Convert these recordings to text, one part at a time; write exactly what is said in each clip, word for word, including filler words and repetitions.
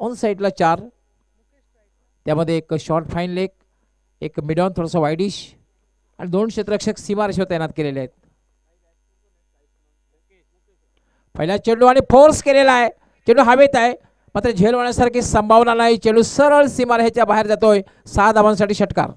On साईडला चार, त्यामध्ये एक शॉर्ट फाईन लेग, एक मिड ऑन थोडासा वाईडिश आणि दोन क्षेत्ररक्षक सीमारेषेवर तैनात केलेले आहेत. पहिला चेंडू आणि फोर्स केलेला आहे, चेंडू हवेत आहे मात्र झेल होण्यासारखी संभावना नाही. चेंडू सरळ सीमारेषेच्या बाहेर जातोय. सहा धावांसाठी षटकार.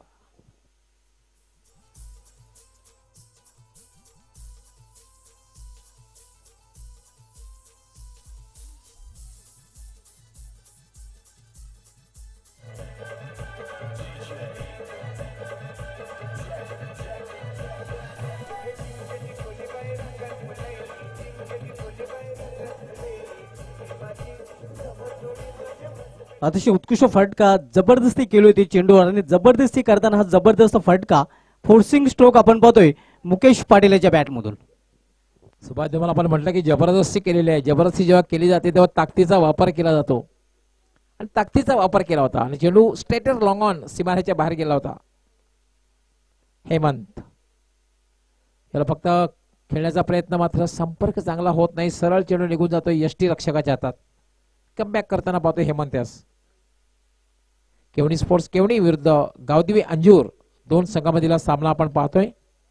अतिशय उत्कृष्ट फटका जबरदस्ती केली होती चेंडूवर आणि जबरदस्ती करताना हा जबरदस्त फटका फोर्सिंग स्ट्रोक आपण पाहतोय मुकेश पाटील याच्या बॅट मधून. सुभाष देवल आपण म्हटलं की जबरदस्ती केलेली आहे. जबरदस्ती जेव्हा केली जाते तेव्हा ताकदीचा वापर केला जातो आणि ताकदीचा वापर केला होता आणि चेंडू स्ट्रेटर लॉंग ऑन सीमारेषेच्या बाहेर गेला होता. हेमंत याला फक्त खेळण्याचा प्रयत्न मात्र संपर्क चांगला होत नाही. सरळ चेंडू निघून जातोय यष्टी रक्षकाच्या हातात. कमबॅक करताना पाहतोय हेमंत यास. केवणी स्पोर्ट्स केवणी विरुद्ध गावदेवी अंजूर दोन संघामधील सामना आपण पाहतोय.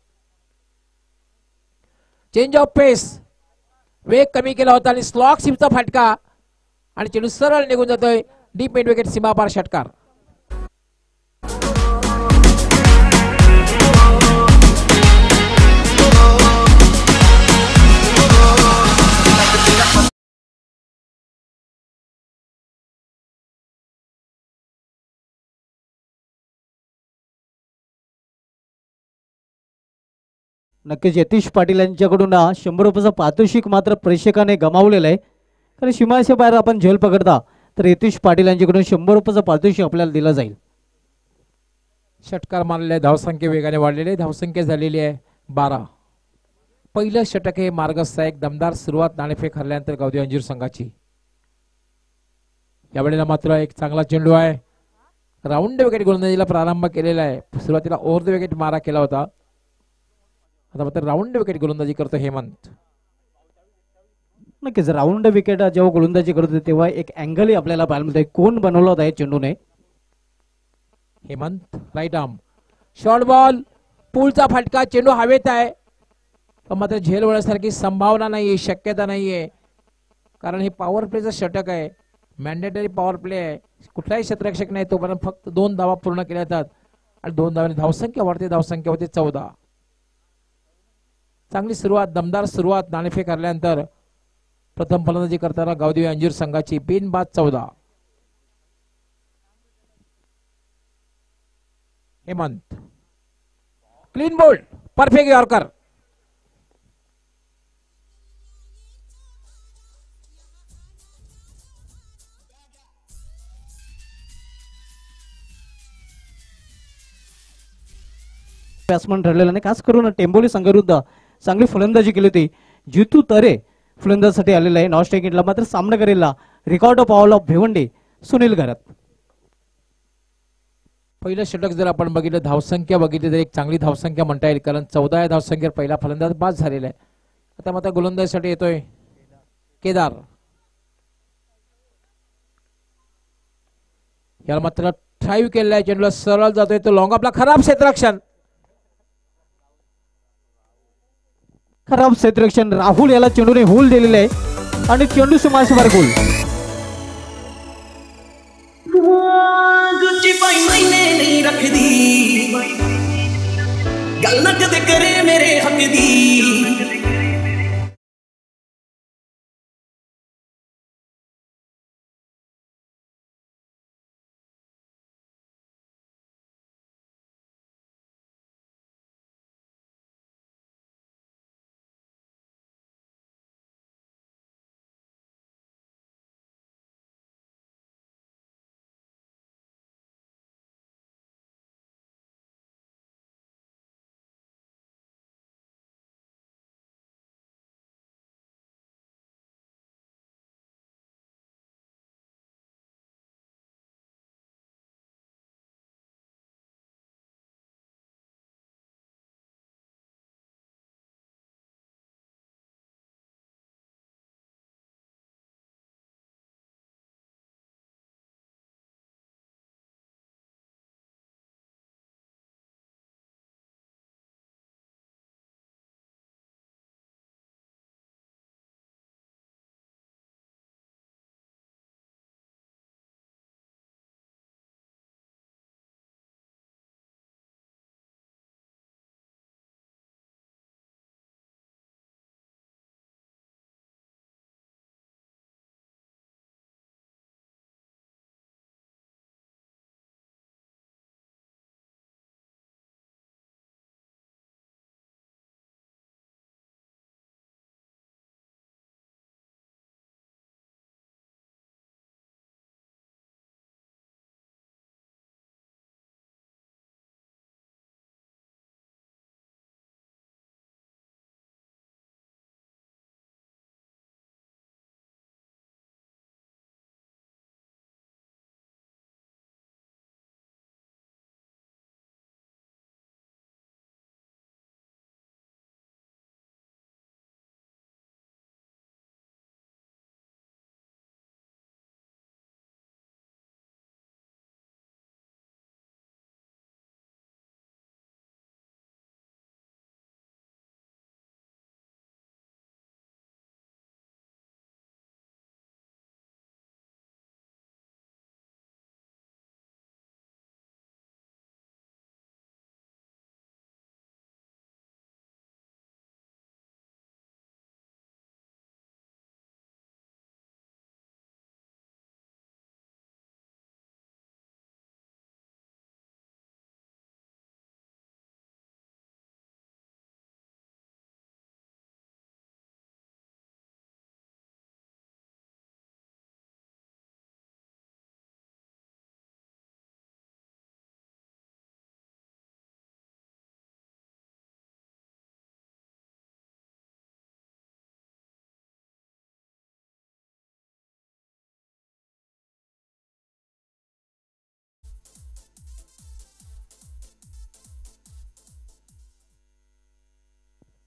चेंज ऑफ पेस, वेग कमी केला होता आणि स्लॉक शिपचा फटका आणि चेंडू सरळ निघून जातोय. डीप मिड विकेट सीमापार षटकार. नक्कीच यतीश पाटील यांच्याकडून शंभर रुपयाचा पारितोषिक मात्र प्रेक्षकाने गमावलेलं आहे. कारण सीमारेषे बाहेर आपण झेल पकडता तर यतीश पाटील यांच्याकडून शंभर रुपयाचा पारितोषिक आपल्याला दिला जाईल. षटकार मारलेले, धावसंख्या वेगाने वाढलेले, धावसंख्या झालेली आहे बारा. पहिलं षटक हे मार्गस्थ, एक दमदार सुरुवात नाणेफेक हरल्यानंतर गावदेवी अंजीर संघाची. यावेळेला मात्र एक चांगला चेंडू आहे. राऊंड विकेट गोलंदाजीला प्रारंभ केलेला आहे. सुरुवातीला ओव्हर द विकेट मारा केला होता. आता मात्र राऊंड विकेट गोलंदाजी करतो हेमंत. नक्कीच राऊंड विकेट जेव्हा गोलंदाजी करत होते तेव्हा एक अँगल आपल्याला पाहायला मिळतोय. कोण बनवला होता चेंडूने. Hemant right arm short ball, पूलचा फटका, चेंडू हवेत आहे पण मात्र झेल होण्यासारखी संभावना नाहीये, शक्यता नाहीये. कारण हे पॉवर प्लेचं षटक आहे, मॅन्डेटरी पॉवर प्ले आहे. कुठलाही क्षेत्ररक्षक नाही तोपर्यंत फक्त दोन धावा पूर्ण केल्या जातात आणि दोन धावांनी धावसंख्या वाढते. धावसंख्या होते चौदा. चांगली सुरुवात, दमदार सुरुवात नाणेफेक हरल्यानंतर प्रथम फलंदाजी करताना गावदेवी अंजीर संघाची. बिनबाद चौदा. Hemant clean bowled, perfect yorker. Batsman ठरलेला नाही. खास करून टेंबोली संघाविरुद्ध चांगली फलंदाजी केली होती. जितू तरे फलंदाजीसाठी आलेला आहे. नॉन स्ट्रायकिंगला मात्र सामना करेला record of all of Bhiwandi Sunil Gharat. पहिलं षटक जर आपण बघितलं, धावसंख्या बघितली तर एक चांगली धावसंख्या म्हणता येईल. कारण चौदा या धावसंख्येवर पहिला फलंदाज बाद झालेला आहे. आता मात्र गोलंदाजीसाठी येतोय केदार. याला मात्र ड्राईव्ह केलेला आहे, चेंडूला सरळ जातोय तो लॉंग आपला. खराब क्षेत्ररक्षण, खराब क्षेत्ररक्षण. राहुल याला चेंडूने होल दिलेले आहे आणि चेंडू सीमारेषेवर गोल. गल न कदे करे मेरे हक दी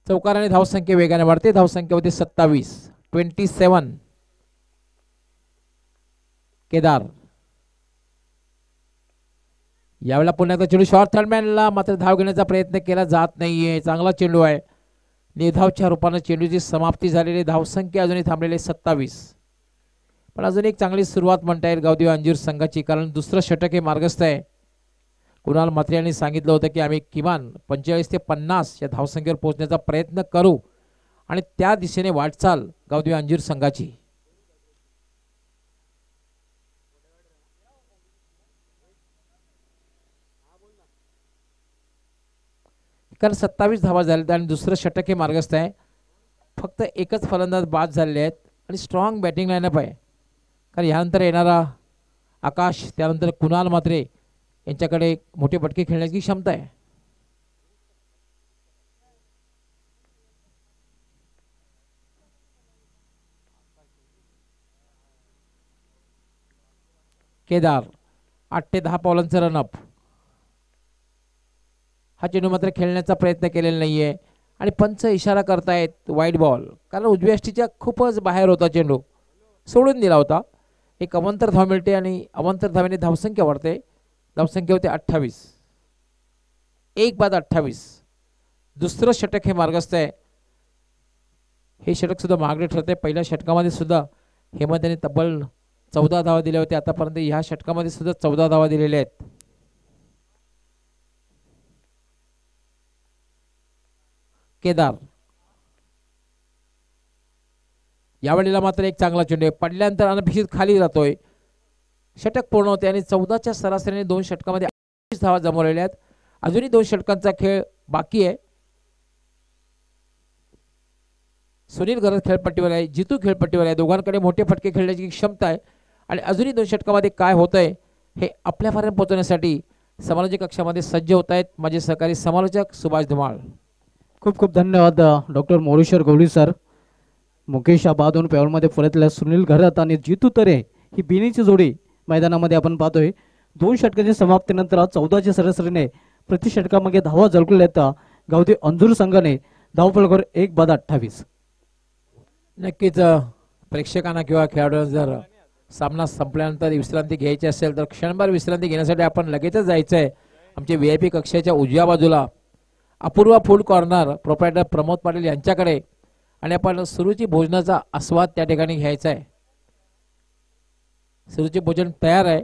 चौकाराने धावसंख्या वेगाने वाढते. धावसंख्या होती सत्तावीस. ट्वेंटी सेवन. केदार यावेळेला पुन्हा एकदा चेंडू शॉर्ट थर्डमॅनला मात्र धाव घेण्याचा प्रयत्न केला जात नाहीये. चांगला चेंडू आहे. निर्धावच्या रूपाने चेंडूची समाप्ती झालेली. धावसंख्या अजूनही थांबलेली सत्तावीस. पण अजून एक चांगली सुरुवात म्हणता येईल गावदेवी अंजीर संघाची, कारण दुसरं षटक हे मार्गस्थ आहे. कुणाल म्हात्रे यांनी सांगितलं होतं की आम्ही किमान पंचेचाळीस ते पन्नास या धावसंख्येवर पोहोचण्याचा प्रयत्न करू आणि त्या दिशेने वाटचाल गावदेवी अंजीर संघाची. कारण सत्तावीस धावा झाल्यात आणि दुसरं षटक हे मार्गस्थ आहे. फक्त एकच फलंदाज बाद झालेले आहेत आणि स्ट्रॉंग बॅटिंग लाईनअप आहे. कारण यानंतर येणारा आकाश, त्यानंतर कुणाल म्हात्रे यांच्याकडे मोठे फटके खेळण्याची क्षमता आहे. केदार आठ ते दहा पावलांचा रनअप. हा चेंडू मात्र खेळण्याचा प्रयत्न केलेला नाहीये आणि पंच इशारा करतायत वाईड बॉल, कारण उजव्या यष्टीच्या खूपच बाहेर होता चेंडू, सोडून दिला होता. एक अवंतर धाव मिळते आणि अवंतर धावेने धावसंख्या वाढते. धावसंख्या होते अठ्ठावीस. एक बाद अठ्ठावीस. दुसरं षटक हे मार्गस्थ आहे. हे षटक सुद्धा महागडे ठरते. पहिल्या षटकामध्ये सुद्धा हेमंत यांनी तब्बल चौदा धावा दिल्या होत्या. आतापर्यंत ह्या षटकामध्ये सुद्धा चौदा धावा दिलेल्या आहेत. केदार यावेळेला मात्र एक चांगला चेंडू आहे. पडल्यानंतर अनपेक्षित खाली जातोय. षटक पूर्ण होते आणि चौदाच्या सरासरीने दोन षटकामध्ये अठ्ठावीस धावा जमवलेल्या आहेत. अजूनही दोन षटकांचा खेळ बाकी आहे. सुनील गरज खेळपट्टीवर आहे, जितू खेळपट्टीवर आहे. दोघांकडे मोठे फटके खेळण्याची क्षमता आहे आणि अजूनही दोन षटकामध्ये काय होतंय हे आपल्यापर्यंत पोहोचवण्यासाठी समालोचक कक्षामध्ये सज्ज होत आहेत माझे सहकारी समालोचक सुभाष धुमाळ. खूप खूप धन्यवाद डॉक्टर मोरेश्वर गवळी सर. मुकेश आबादून पेवरमध्ये परतल्या सुनील घरत आणि जितू तरे ही बिनीची जोडी मैदानामध्ये आपण पाहतोय. दोन षटकांच्या समाप्तीनंतर चौदाच्या सरासरीने प्रति षटकामागे धावा झळकलेल्या गावदेवी अंजूर संघाने धावफलकावर एक बाद अठ्ठावीस. नक्कीच प्रेक्षकांना किंवा खेळाडूंना जर सामना संपल्यानंतर विश्रांती घ्यायची असेल तर क्षणभर विश्रांती घेण्यासाठी आपण लगेचच जायचं आहे आमच्या व्ही आय पी कक्षाच्या उजव्या बाजूला Apurva food corner proprietor Pramod Patil यांच्याकडे, आणि आपण सुरुची भोजनाचा आस्वाद त्या ठिकाणी घ्यायचा आहे. सुरुची भोजन तयार आहे.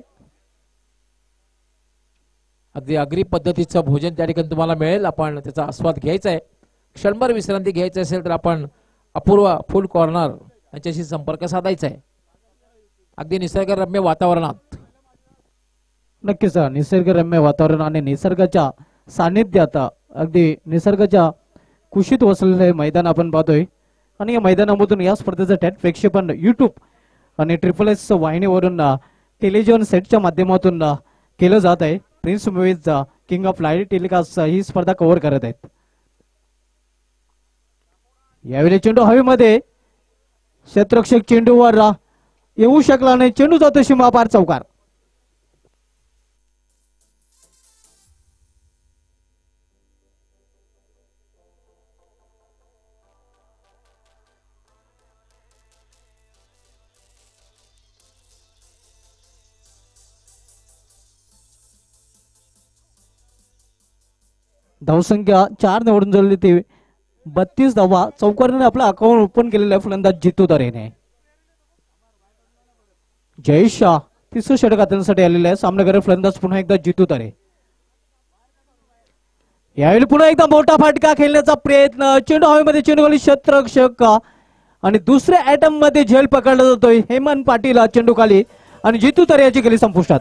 अगदी आगरी पद्धतीचं भोजन त्या ठिकाणी तुम्हाला मिळेल. आपण त्याचा आस्वाद घ्यायचा आहे. क्षणभर विश्रांती घ्यायची असेल तर आपण अपूर्वा फूड कॉर्नर यांच्याशी संपर्क साधायचा आहे. अगदी निसर्गरम्य वातावरणात. नक्कीच निसर्गरम्य वातावरण आणि निसर्गाच्या सानिध्यात अगदी निसर्गाच्या कुशीत वसलेले मैदान आपण पाहतोय. आणि या मैदानामधून या स्पर्धेचं थेट प्रक्षेपण युट्यूब आणि ट्रिपल एस वाहिनीवरून टेलिव्हिजन सेटच्या माध्यमातून केलं जात आहे. Prince movies king of live telecast ही स्पर्धा कव्हर करत आहेत. यावेळी चेंडू हवेमध्ये, क्षेत्ररक्षक चेंडूवर येऊ शकला नाही. चेंडू जातो सीमा पार चौकार. धावसंख्या चार निवडून झाली ती बत्तीस धावा चौकाराने आपलं अकाउंट ओपन केलेलं आहे फलंदाज जितू तरेने. जयेश शाह तिसरं षटक हातांसाठी आलेलं आहे. सामनावीर फलंदाज पुन्हा एकदा जितू तरे. यावेळी पुन्हा एकदा मोठा फटका खेळण्याचा प्रयत्न. चेंडू हवेमध्ये, चेंडू खाली क्षेत्ररक्षक आणि दुसऱ्या अटॅम्प मध्ये झेल पकडला जातोय. हेमंत पाटील चेंडू खाली आणि जितू तरे याची गेली संपुष्टात.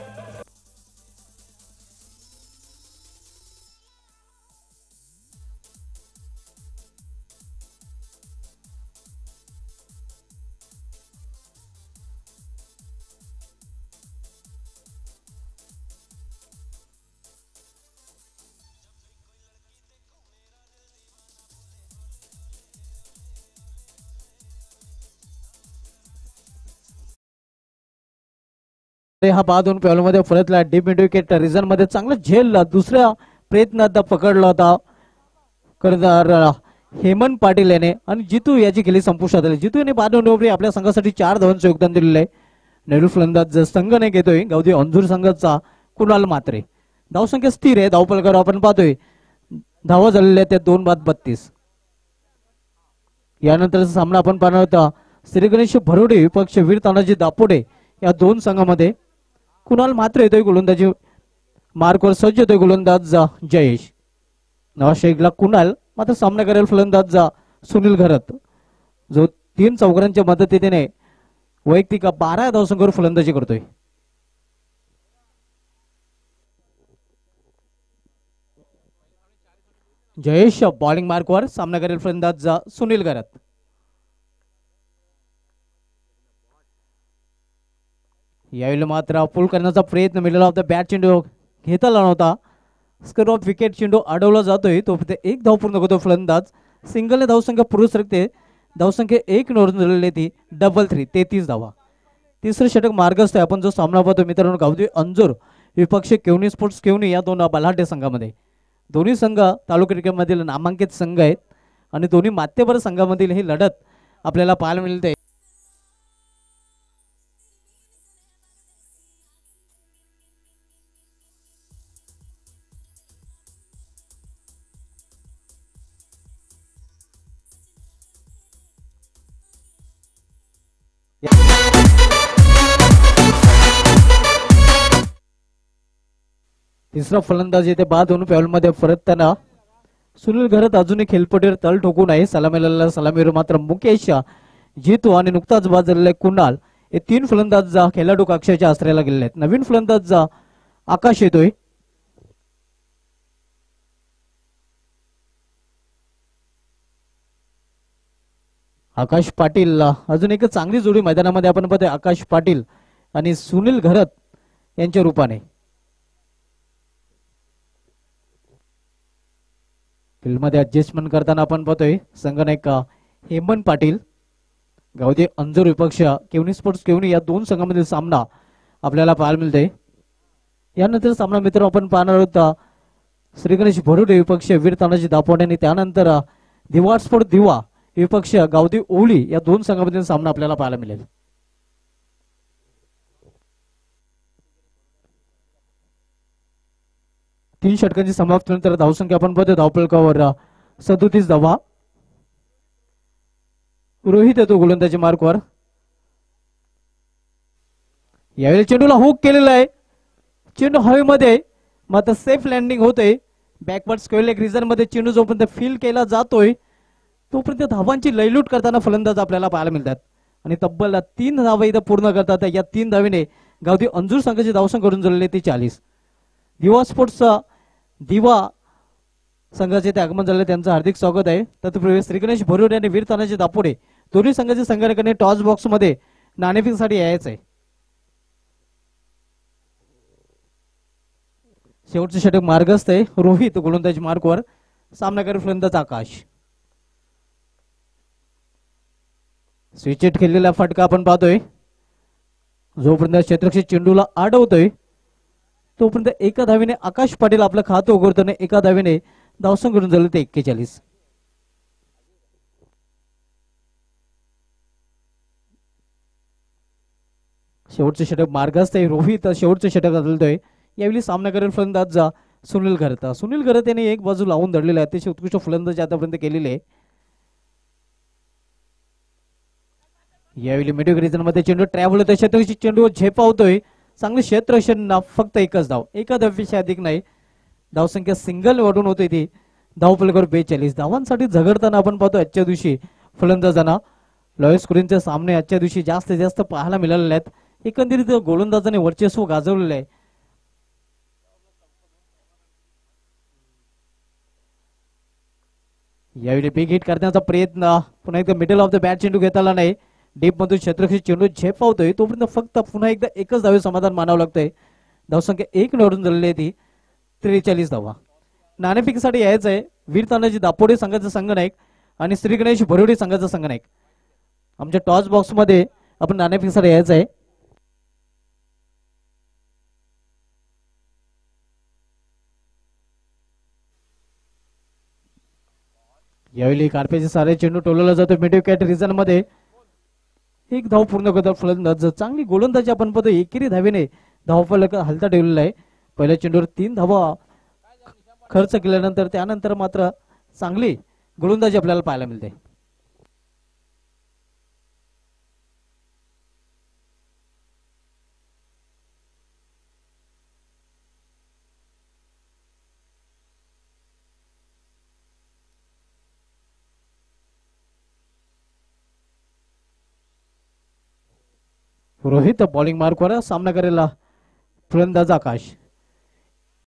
हा बाद होऊन पेवलमध्ये परतला. डीप मिड विकेट रिझन मध्ये चांगला झेल दुसऱ्या प्रयत्नात पकडला होता. करणार हेमंत पाटील याने आणि जितू याची खेळी संपुष्टात आली. जितू याने बाद ओव्हरमध्ये आपल्या संघासाठी चार धावांचं योगदान दिलेलं आहे. नेहरू फलंदाज संघ नाही घेतोय गावठी अंजूर संघाचा कुणाल मात्रे. धावसंख्या स्थिर आहे. धावपलकावर आपण पाहतोय धावा झालेल्या त्या दोन बाद बत्तीस. यानंतरचा सामना आपण पाहणार होता श्री गणेश भरोडे विपक्ष वीर तानाजी दापोडे या दोन संघामध्ये. कुणाल मात्रे येतोय गोलंदाजी मार्कवर सज्ज होतोय गोलंदाज जयेश. नवा शेखला कुणाल मात्र सामना करेल फलंदाज सुनील घरत जो तीन चौकारांच्या मदतीने वैयक्तिक बारा धावसंख्येवर फलंदाजी करतोय. जयेश बॉलिंग मार्कवर सामना करेल फलंदाज सुनील घरत. यावेळी मात्र पुल करण्याचा प्रयत्न मिडल ऑफ द बॅट चेंडू घेता आला नव्हता. स्क्वेअर ऑफ विकेट चेंडू अडवला जातोय. तो फक्त एक धाव पूर्ण करतो फलंदाज. सिंगलने धावसंख्या पुरुष सरकते. धावसंख्या एक नोंद झालेली ती डबल थ्री तेहतीस धावा. तिसरं षटक मार्गस्थ आहे. आपण जो सामना पाहतो मित्रांनो गावठी अंजूर विपक्ष केवनी स्पोर्ट्स केवनी या दोन बलाढ्य संघामध्ये. दोन्ही संघ तालुका क्रिकेटमधील नामांकित संघ आहेत आणि दोन्ही मान्यवर संघामधील ही लढत आपल्याला पाहायला मिळते. तिसरा फलंदाज येथे बाद होऊन पॅवलमध्ये परतताना सुनील घरत अजूनही खेळपट्टीवर तळ ठोकून आहे. सलामीला सलामीवर मात्र मुकेश जितू आणि नुकताच बाद झालेला कुणाल हे तीन फलंदाज खेळाडू कक्षाच्या आश्रयाला गेलेले आहेत. नवीन फलंदाज आकाश येतोय. आकाश पाटील अजून एक चांगली जोडी मैदानामध्ये आपण पाहतोय. आकाश पाटील आणि सुनील घरत यांच्या रूपाने फील्डमध्ये ऍडजस्टमेंट करताना आपण पाहतोय संघनायक हेमंत पाटील गावठी अंजूर विपक्ष केवनी स्पोर्ट्स केवनी या दोन संघामधील सामना आपल्याला पाहायला मिळतोय. यानंतर सामना मित्र आपण पाहणार होता श्री गणेश भरोडे विपक्ष वीर तानाजी दापोडे आणि त्यानंतर दिवा स्पोर्ट दिवा विपक्ष गावठी ओवली या दोन संघामधील सामना आपल्याला पाहायला मिळेल. तीन षटकांची समाप्तीनंतर धावसंख्या आपण पाहतो धावपलकावर सदोतीस धावा. रोहित येतो गोलंदाजी मार्कवर. यावेळी चेंडूला हुक केलेला आहे. चेंडू हवेमध्ये मात्र सेफ लँडिंग होते. बॅकवर्ड स्क्वेअर लेग रिजन मध्ये चेंडू जोपर्यंत फील केला जातोय तोपर्यंत धावांची लयलूट करताना फलंदाज आपल्याला पाहायला मिळतात आणि तब्बल तीन धावा इथं पूर्ण करतात. या तीन धावेने गावठी अंजूर संघाची धावसंख्या करून जोडलेली ती चाळीस. दिवा स्पोर्ट्सचा दिवा संघाचे ते आगमन झाले त्यांचं हार्दिक स्वागत आहे. तत्पूर्वी श्री गणेश भरोडे आणि वीर तानाजी दापोडे दोन्ही संघाच्या संघटकांनी टॉस बॉक्स मध्ये नाणेफेकीसाठी यायचं आहे. शेवटचे षटक मार्गस्थ आहे. रोहित गोलंदाजी मार्कवर सामनाकारी फलंदाज आकाश. स्विचेट खेळलेला फटका आपण पाहतोय. जोपर्यंत क्षेत्ररक्षक चेंडूला अडवतोय तोपर्यंत एका धावेने आकाश पाटील आपलं खातं उघडताना एका धावेने धावसंख्या करून झालं ते एक्केचाळीस. शेवटचे षटक मार्गस्थ आहे. रोहित शेवटचे षटक बदलतोय. यावेळी सामना करेल फलंदाज सुनील घरत. सुनील घरत याने एक बाजू लावून धरलेला आहे. अतिशय उत्कृष्ट फलंदाजी आतापर्यंत केलेले आहे. यावेळी मिडल रिजन मध्ये चेंडू ट्रॅव्हल होतोय. क्षेत्ररक्षी चेंडू झेपावतोय. चांगले क्षेत्ररक्षण फक्त एकच धाव एका धावेपेक्षा अधिक नाही. धावसंख्या सिंगल वाढून होते ती धावपलकावर बेचाळीस धावांसाठी झगडताना आपण पाहतो आजच्या दिवशी फलंदाजांना लॉयल स्कोरिंगचे सामने आजच्या दिवशी जास्तीत जास्त पाहायला मिळालेले आहेत. एकंदरीत गोलंदाजाने वर्चस्व गाजवलेलं आहे. यावेळी बिग हिट करण्याचा प्रयत्न पुन्हा एकदा मिडल ऑफ द बॅट चेंडू घेता आला नाही. डीप मधून क्षेत्ररक्षक चेंडू झेपावतोय तोपर्यंत फक्त पुन्हा एकदा एकच धावे समाधान मानावं लागतंय. धावसंख्या एक निवडून झालेली आहे ती त्रेचाळीस धावा. नाणेफेकीसाठी यायचं आहे वीर तानाजी दापोडे संघाचा संघनायक आणि श्री गणेश भरोडे संघाचा संघनायक. आमच्या टॉस बॉक्स मध्ये आपण नाणेफेकीसाठी यायचं आहे. यावेळी कारपेचे सारे चेंडू टोलवला जातो मिडिओ कॅट रिझन मध्ये. एक धाव पूर्ण करतात फलंदाज. चांगली गोलंदाजी आपण पाहतो. एकेरी धावेने धावफलक हलता ठेवलेला आहे. पहिल्या चेंडूवर तीन धावा खर्च केल्यानंतर त्यानंतर मात्र चांगली गोलंदाजी आपल्याला पाहायला मिळते. रोहित बॉलिंग मार्कवर सामना करेल फलंदाज आकाश.